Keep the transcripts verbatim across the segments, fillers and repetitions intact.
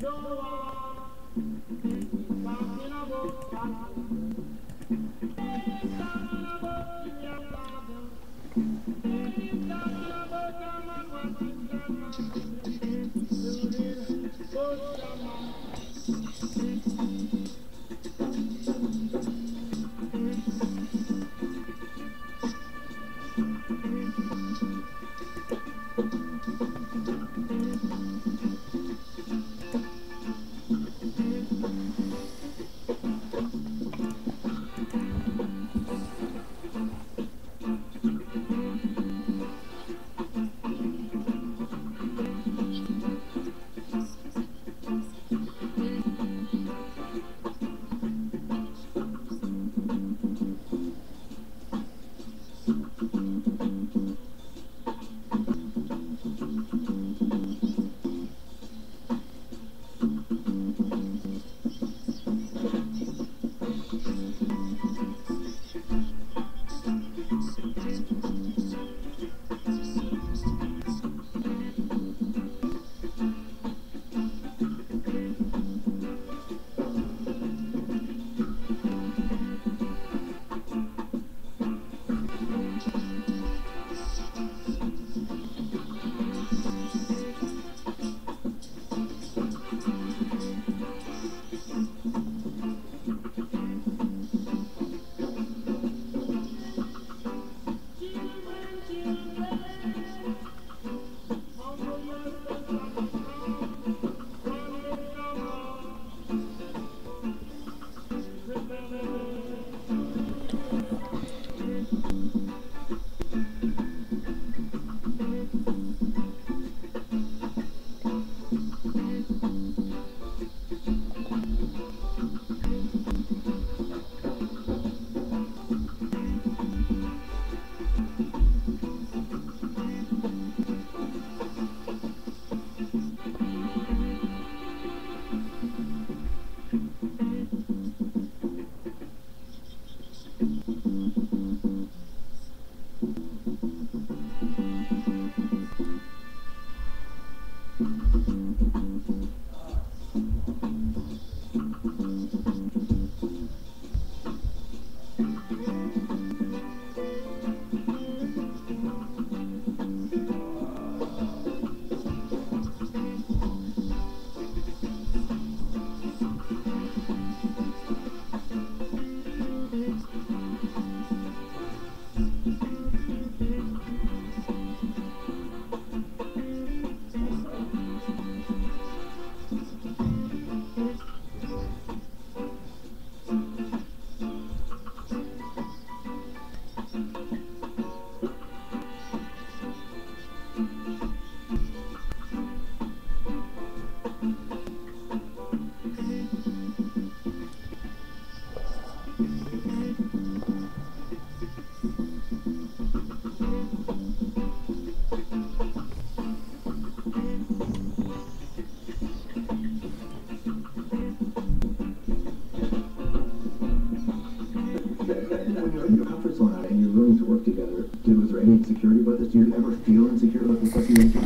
insecurity about this? Do you ever feel insecure about the stuff you make?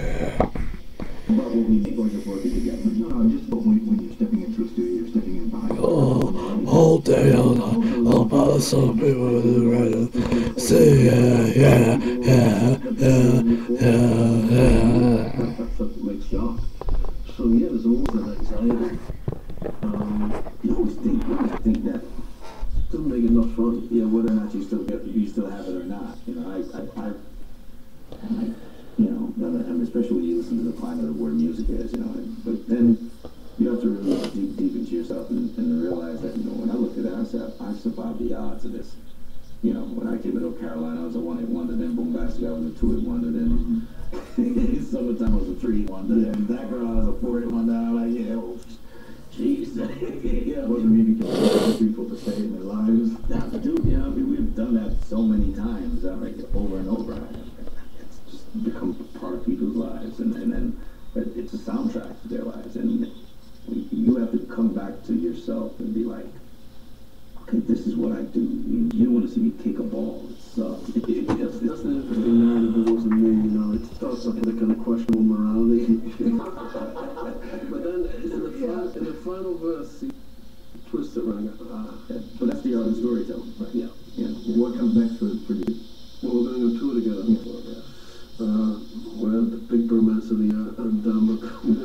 About when we people are just working together. No, no, just but when, when you're stepping into a studio, you're stepping in behind. Oh, all day, all night, all about some people with the right. Say, yeah, yeah, yeah, yeah, yeah, yeah. Something like shock. So yeah, there's always an anxiety. Um, you always think, you always think that doesn't make it no fun. Yeah, whether or not you still get, you still have it or not. You know, I, I, I, I you know, I mean, especially when you listen to the climate of where music is, you know. And, but then you have to really look deep, deep into yourself and, and realize that, you know, when I look at it, I said, I survived the odds of this. You know, when I came to North Carolina, I was a one-hit wonder. Then Bombastic, I was a two-hit wonder. Then Summertime, I was a three-hit wonder. Then that girl, I was a four-hit wonder. I'm like, yeah, oh, jeez. Yeah, it wasn't me because people to stay in their lives. Yeah, dude, you know, I mean, we've done that so many times, uh, like over and over. It's just become part of people's lives, and and then it's a soundtrack to their lives, and you have to come back to yourself and be like, okay, this is what I do. You don't want to see me kick a ball. It's So that's, that's the interesting narrative. It wasn't me, you know. It starts off with a kind of questionable morality. But then in the, final, in the final verse, he twists it around. Ah, yeah. But that's the art of storytelling, right? Yeah. Yeah. yeah. What comes next for, for you? Well, we're going on tour together. Yeah. yeah. Uh, well, the big bromance of the year, and um,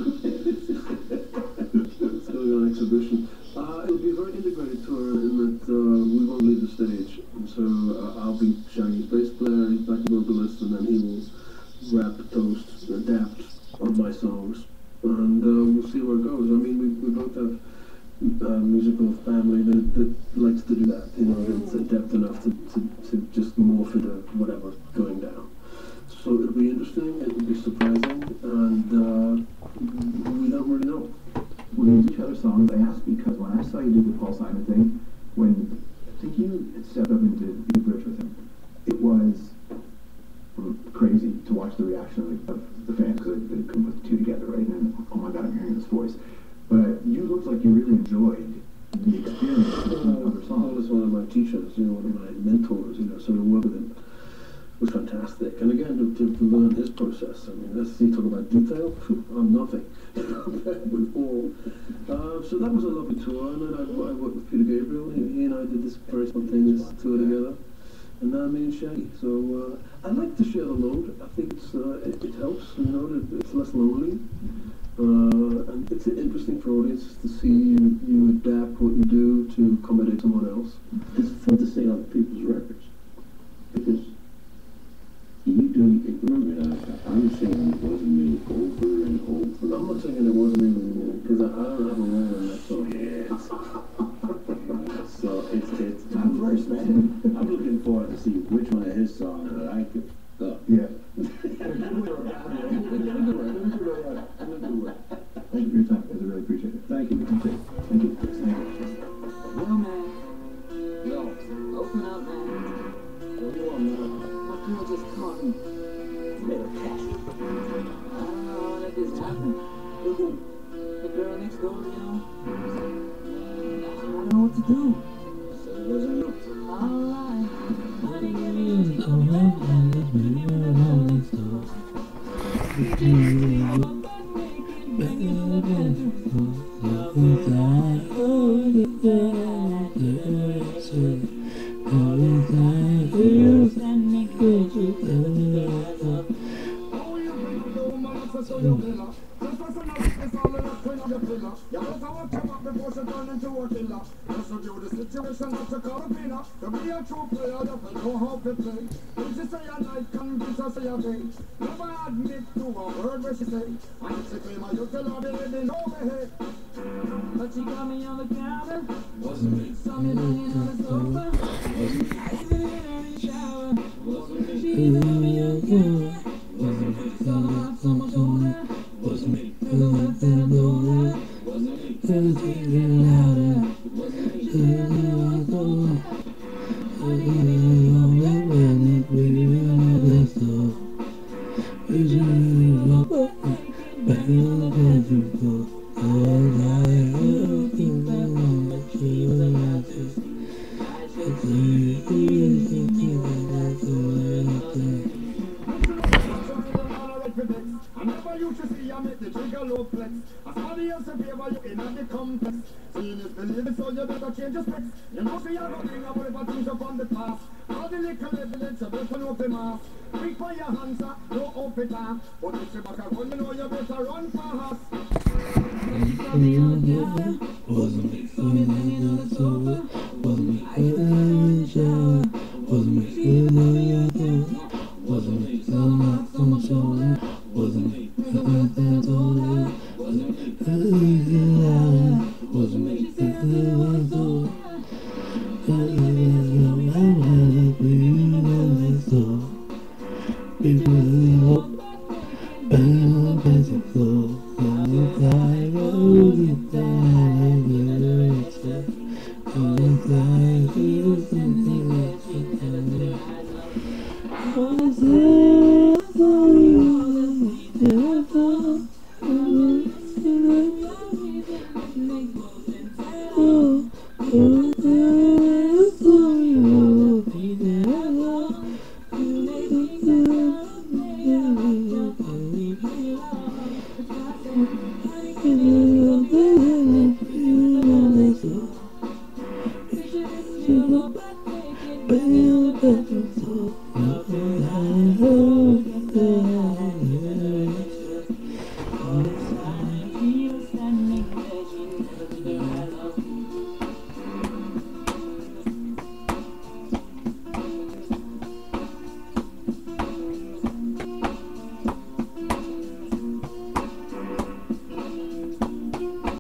it's going on exhibition. Uh, it'll be a very integrated tour in that uh, we won't leave the stage. And so uh, I'll be Shaggy's bass player, he's back vocalist, and then he will rap, toast, adapt on my songs. And uh, we'll see where it goes. I mean, we, we both have a musical family that, that likes to do that, you know, that's adept enough to, to, to just morph into whatever going down. So it'll be interesting, it'll be surprising, and uh, we don't really know. When you do each other's songs, I asked because when I saw you do the Paul Simon thing, when I think you had stepped up into the bridge with him, it was crazy to watch the reaction of the fans because they couldn't put the two together, right? And oh my God, I'm hearing this voice. But you looked like you really enjoyed the experience of uh, other songs. Paul is one of my teachers, you know, one of my mentors, you know, so to work with him was fantastic. And again, to, to, to learn his process. I mean, that's, you talk about detail, I'm nothing with Paul. Uh, so that was a lovely tour, and then I, I worked with Peter Gabriel. He, he and I did this very spontaneous tour together. And now me and Shaggy. So uh, I like to share the load. I think it's, uh, it, it helps, you know, it's less lonely. Uh, and it's interesting for audiences to see you, you adapt what you do to accommodate someone else. It's fun to sing on people's records. Because you do, remember, I, I'm singing It Wasn't Me over and over. I'm not singing It Wasn't Me because I, I don't have a role in that song. Yes. So it's, it's, I'm first, man. I'm looking forward to see which one of his songs that I could fuck. Yeah. Thank you for your time, guys. I really appreciate it. Thank you. Thank you. Thank you. Thank you. Yo, man. Yo, open up, man. What do you want, man? My girl just called me. Little cat. I don't know if this happened. Who? The girl next door, you know? I don't know what to do. So it wasn't you. Alright. Honey, give me but she got me on the counter. Wasn't me. Saw me laying on the sofa. Wasn't me. Even in the shower. Wasn't me. She let me on the counter. Wasn't me. Saw my hands on my shoulder. Wasn't me. To the left and the door. Wasn't me. To the T V louder. Wasn't me. She let me on the door. I need it on that man. It's really on the store. It's really on the back on the bedroom. I never used to see I make the trigger low flex. As somebody else in favor you in the complex. Seeing is believing, so you better change your specs. You know see I'm going up whatever things up on the past. All the little evidence you better know the mask. Quick for your hands up, no open time. But if you back a run, you know you better run fast. Wasn't me sitting on the sofa? Wasn't me sitting in the shower? Wasn't me sitting on the couch? Wasn't me sitting on my shoulder? Wasn't me sitting on the shoulder? Wasn't me sitting louder? Wasn't me sitting on the door? People up and dancing floor. I wrote it down and lyrics that was like it was something that you can. Was it a story that I thought oh, was it a story of me that I thought Standing legend, never to the